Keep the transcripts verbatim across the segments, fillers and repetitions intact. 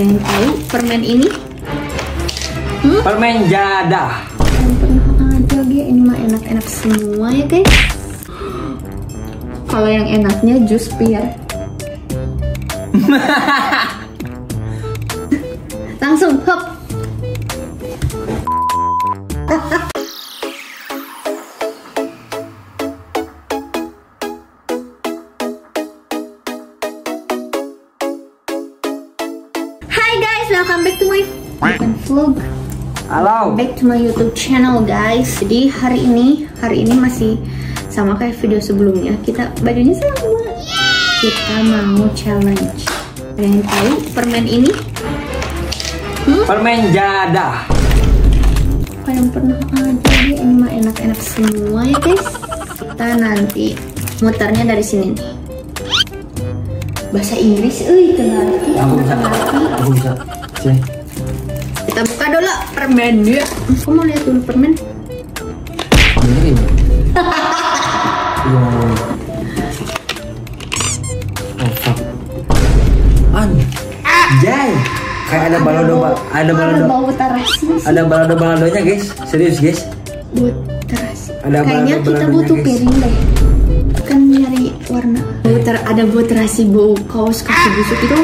Kalian tahu permen ini? Hmm? Permen jadah. Kalian pernah aja dia ini mah enak-enak semua ya guys. Kalau yang enaknya jus pear. Langsung hop. Hai guys, welcome back to my bukan vlog. Halo. Back to my YouTube channel guys. Jadi hari ini, hari ini masih sama kayak video sebelumnya. Kita bajunya sama. Kita mau challenge. Kalian tahu permen ini? Hmm? Permen jadah. Kalian pernah aja dia ini mah enak-enak semua ya guys. Kita nanti muternya dari sini nih. Bahasa Inggris, euy, teu ngarti. Aku bisa. Aku bisa. Sini. Kita buka dulu permennya. Aku mau lihat dulu permen. Ini. Wow. Oh fuck. An. Jay. Kayak ada balado, ada balado. Ada bau terasi. Ada balado baladonya guys. Serius guys. Buat terasi. Ada Kayaknya kita balado-baladonya, butuh guys. piring deh. Kan nyari warna. Bau ter ada bau terasi, bau kaos kaki busuk itu.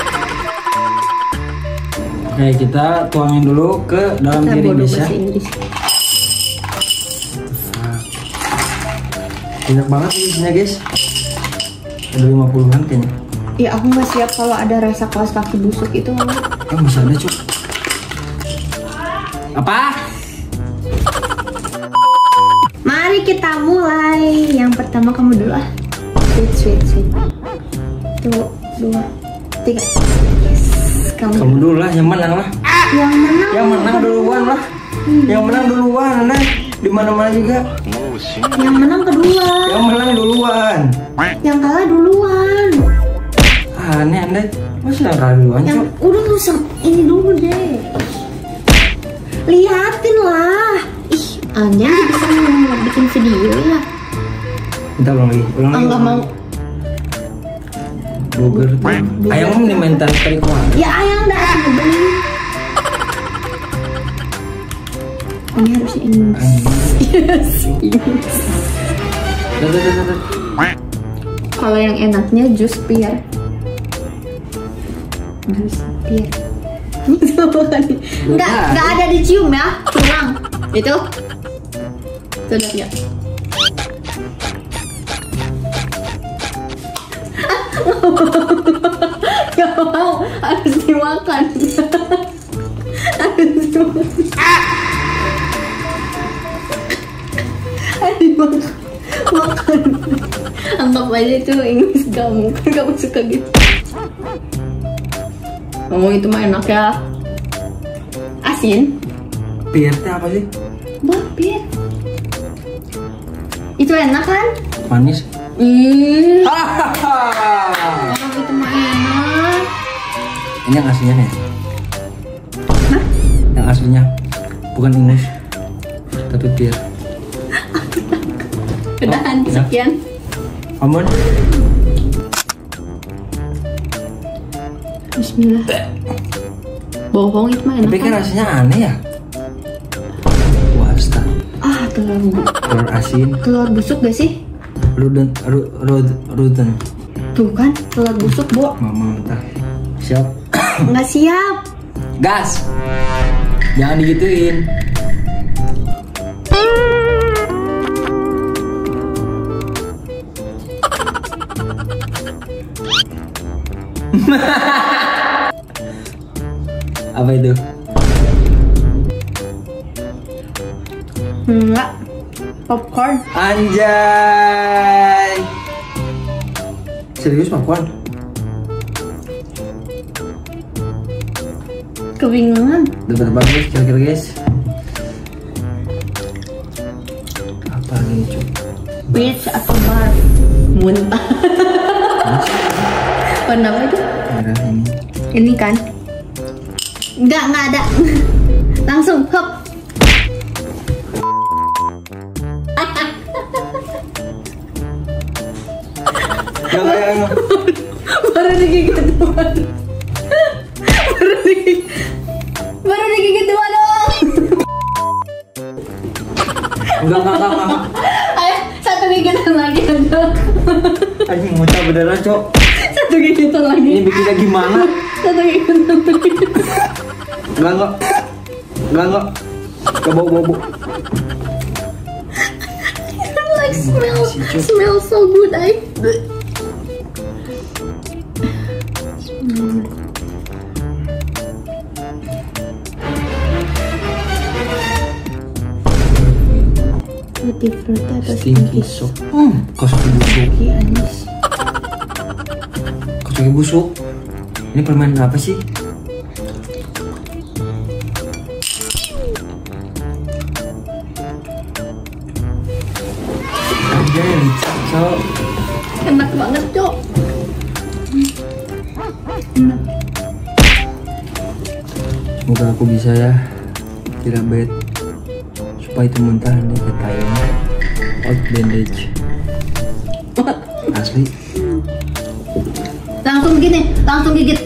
Oke, kita tuangin dulu ke dalam Kita piring bodoh guys ya. bahasa Inggris. Banyak banget ini isinya guys. Ada lima puluhan kayaknya. Ya aku nggak siap kalau ada rasa kaos kaki busuk itu. Oh bisa ada cuy. Apa? Mari kita mulai. Yang pertama kamu dulu ah. Sweet, sweet, sweet. Tuh, dua, tiga. Yes, kamu. Kamu dulu lah, yang menang lah. Yang menang. Yang menang duluan lah. Yang menang duluan, nah. Di mana-mana juga. Yang menang kedua. Yang menang duluan. Yang kalah duluan. Aneh anda, masa yang kalah duluan Yang cuy? udah tuh sem- ini dulu deh. Liatin lah. Ih, Anda bisa bikin video ya? Minta ulang lagi, ulang lagi. Enggak mau. Burger tuh. Ayam mau main tarik kuah. Ya ayang dah aku beli. Ini harusnya ini. Yes. Dah, dah, dah, dah, dah. Kalau yang enaknya jus pear. Jus pear. Enggak, enggak ada dicium ya. Tulang. Itu. Sudah ya. Gak mau, harus dimakan. Harus dimakan. Harus dimakan. Makan. Anggap aja itu Inggris kamu, kan kamu suka gitu. Oh itu mah enak ya. Asin. Pear teh apa sih? Bah, pear. Itu enak kan? Manis. Ih. Hahaha. Oh, itu mah enak. Ini yang aslinya nih. Hah? Yang aslinya bukan Inggris, tapi pear. Udahan, ya. sekian. Amun. Bismillah. Bohong itu mah enak. Tapi kan kan? rasanya aneh ya. Wasta. Ah, telur bu- Telur asin. telur busuk gak sih? Ruden, ru, rud, ruden. Tuh kan, telur busuk, Bo. Mama entah. Siap. Nggak siap. Gas. Jangan digituin. Apa itu? Enggak. Popcorn. Anjay. Serius popcorn? Kebingungan. Tebak-tebak guys, kira-kira guys. Apa ini cuy? Beach atau bar? Muntah. Warna apa itu? Merah ini. Ini kan? Enggak, enggak ada. Langsung hop. Yang yang Baru digigit. Baru Enggak, enggak, enggak, enggak. Ayo, satu gigitan lagi aja. Anjing muntah beneran, Cok. Satu gigitan lagi. Ini bikinnya gimana? Satu gigitan lagi. Enggak, enggak. Enggak, enggak. Enggak bau-bau. Like smell, smell so good, I. Hmm. Tutti frutti atau Stinky sok. Hmm, Kosuki busuk. Iya, anis. Kosuki busuk. Ini permen apa sih? Anjay, licik, Cok. Enak banget, Cok. Enak. Semoga aku bisa ya kira bed supaya itu muntah nih ketahuan out bandage asli. Langsung begini, langsung gigit.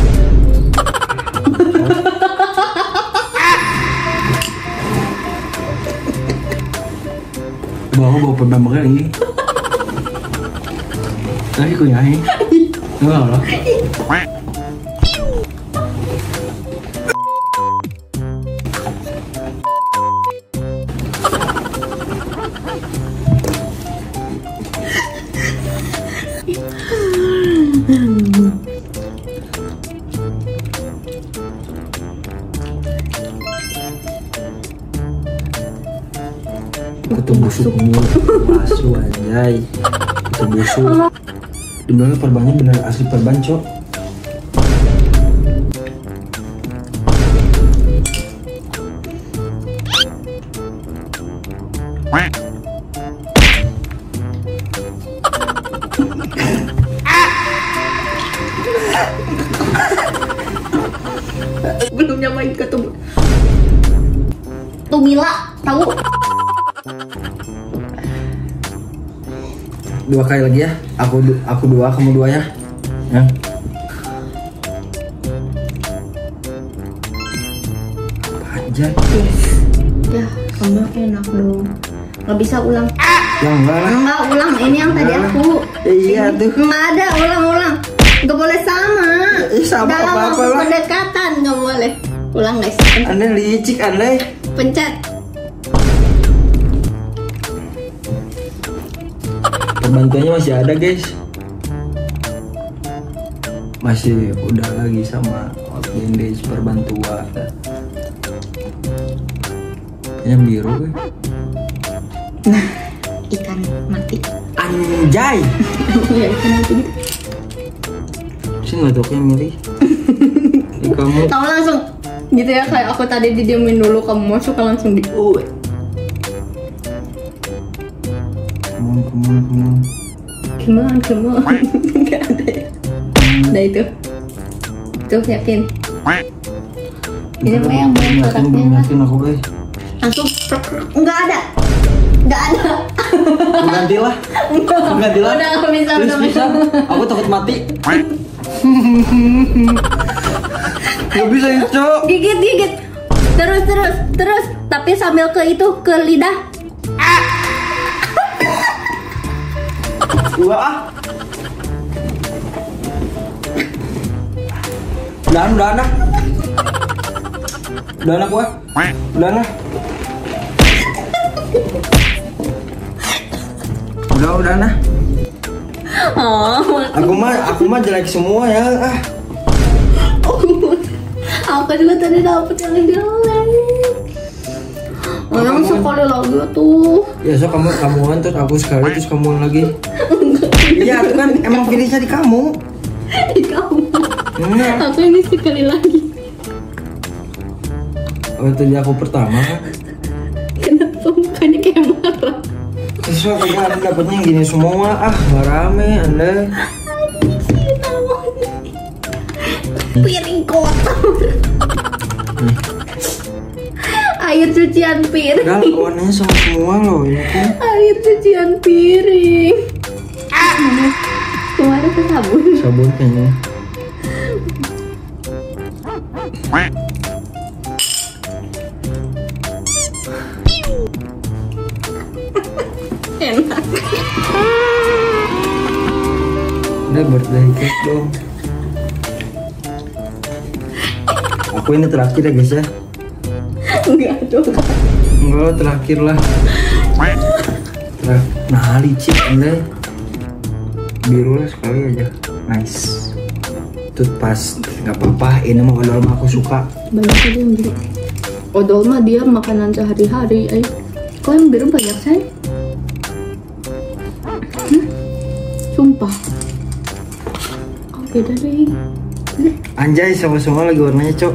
Bawa bawa pembambangnya ini. Tadi kunyai. Enggak loh. Kutu busuk mulu, masuk anjay. Kutu busuk. Dibilangnya perbannya bener asli perban, Cok. Belum nyobain ke tubuh. Tumila, tahu? Dua kali lagi ya. Aku du aku dua, kamu dua ya. Ya. Anjay. Ya, kamu enak dong. Nggak bisa ulang. Ya enggak lah. Enggak ulang, ini yang tadi Enggak. aku. Iya tuh. Nggak ada, ulang-ulang. Nggak boleh sama. Eh, sama Dalam apa-apa waktu lah. pendekatan nggak boleh. Ulang guys. Anda licik, Anda. Pencet. Perbantuannya masih ada, guys. Masih udah lagi sama out bandage perbantuan. Yang biru kan? Nah, ikan mati. Anjay. Ya ikan mati gitu. Sih nggak tahu yang milih. Ini kamu. Tahu langsung. Gitu ya, kayak aku tadi didiemin dulu, kamu masuk langsung di uwe. Come on, come on, come on. Come on, come on. Nggak ada ya. Nah itu. Tuh, yakin. Ini mah yang main yakin, kotaknya belum lah. yakin aku, guys. Langsung. Nggak ada. Nggak ada. Aku ganti lah. Aku ganti lah. Udah nggak bisa, Please, udah bisa. bisa. Aku takut mati. Gak bisa ya, Cok. Gigit, gigit. Terus, terus, terus. Tapi sambil ke itu, ke lidah. Dua ah. Udah, udah anak. Udah anak gua. Udah anak. Udah, udah anak. Oh, Aku mah, aku mah jelek semua ya. Ah. aku juga tadi dapet yang jelek. Oh, yang Kamu- sekali lagi tuh. Ya so kamu kamuan terus aku sekali terus kamuan lagi. Iya, itu kan emang finishnya di kamu. Di kamu. Nah, Aku ini sekali lagi. waktu di aku pertama kan. Kenapa mukanya kayak marah? Sesuai kayak anda dapetnya yang gini semua. Ah, nggak rame anda. Piring kotor. Air cucian piring. Gal, warnanya sama semua loh ini tuh. Air cucian piring. Kemarin ke sabun. Sabun kayaknya. Enak. Udah birthday cake dong. Aku ini terakhir ya guys ya. Enggak dong. Enggak, terakhir lah. Terakhir. Nah, licin anda. Biru lah sekali aja. Nice. Tut pas. Gak apa-apa. Ini mah odol mah aku suka. Banyak aja yang biru. Odol mah dia makanan sehari-hari. Eh, kok yang biru banyak say? Hmm? Sumpah. Oh beda deh. Anjay, sama-sama lagi warnanya cok.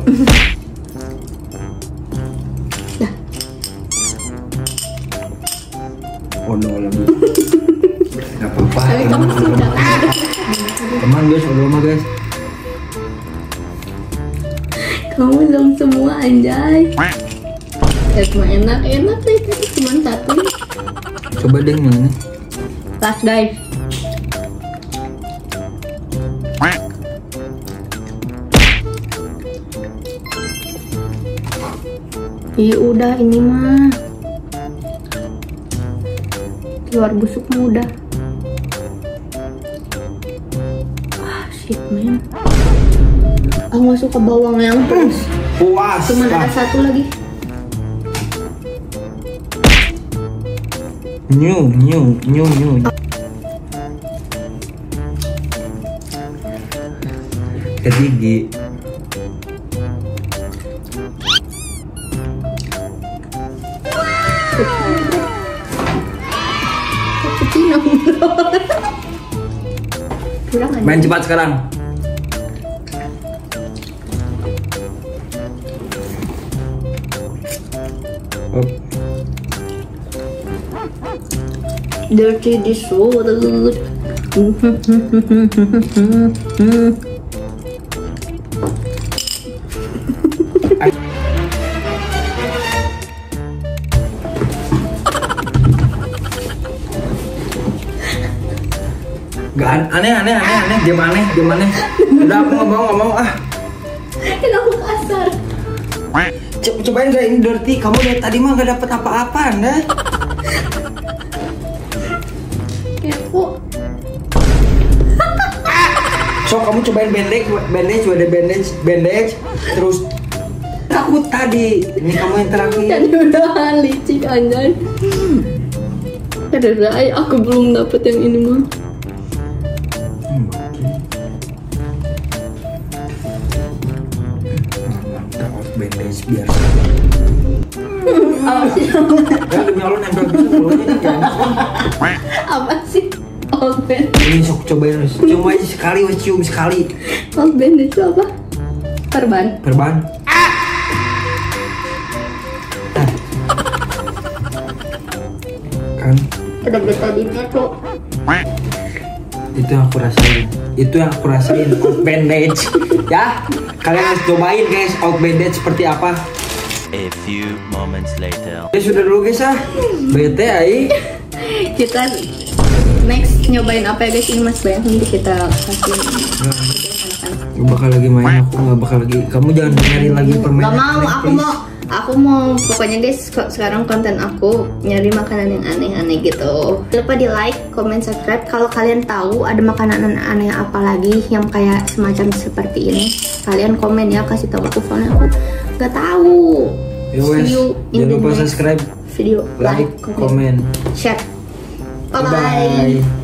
Dah. Odol lagi. Gak apa-apa. Tapi kamu sudah. Teman guys, odol mah guys. Kamu belum semua anjay. Ya cuma enak-enak deh tadi cuma satu. Coba deh yang ini. Last guys. Iya udah ini mah. Keluar busuknya udah. Ah shit man. Aku gak suka bawang yang terus. Puas. Cuman ada satu lagi. New, new, new, new. Ketiggi. Main cepat sekarang. Oh. Dirty disorder. Gak aneh aneh aneh aneh dia aneh dia aneh. Udah aku nggak mau nggak mau ah. Kenapa kasar? Coba cobain gak ini dirty. Kamu lihat tadi mah gak dapet apa-apa anda. Kepo. So kamu cobain bandage bandage ada bandage bandage terus takut tadi. Ini kamu yang terakhir. Tadi udah licik anjay. Ada ay aku belum dapet yang ini mah. Hmm, okay. Bandage biar Apa sih? ya demi Allah nempel gitu mulutnya ini jangan. Apa sih? Old band. Ini sok cobain wes. Cuma aja sekali wes cium sekali. Old band itu apa? Perban. Perban. Kan Ada betadine tuh. itu yang aku rasain. Itu yang aku rasain old bandage. Ya, kalian harus cobain guys old bandage seperti apa. A few moments later. Ya sudah dulu guys ah. Bete ai. Kita next nyobain apa ya guys, ini Mas Bayang nanti kita kasih anak-anak. Gak bakal lagi main, aku gak bakal lagi. Kamu jangan nyari lagi permainan. Gak mau, aku mau aku mau pokoknya guys sekarang konten aku nyari makanan yang aneh-aneh gitu. Jangan lupa di like, comment, subscribe. Kalau kalian tahu ada makanan aneh apa lagi yang kayak semacam seperti ini, kalian komen ya, kasih tahu aku soalnya aku gak tahu. Yo, See you in jangan the lupa next subscribe, video, like, comment, share. Bye bye. bye.